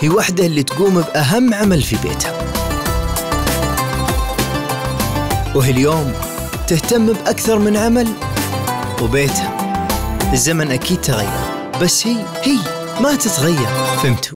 هي وحدة اللي تقوم بأهم عمل في بيتها، وهي اليوم تهتم بأكثر من عمل وبيتها. الزمن أكيد تغير، بس هي ما تتغير. فهمتوا؟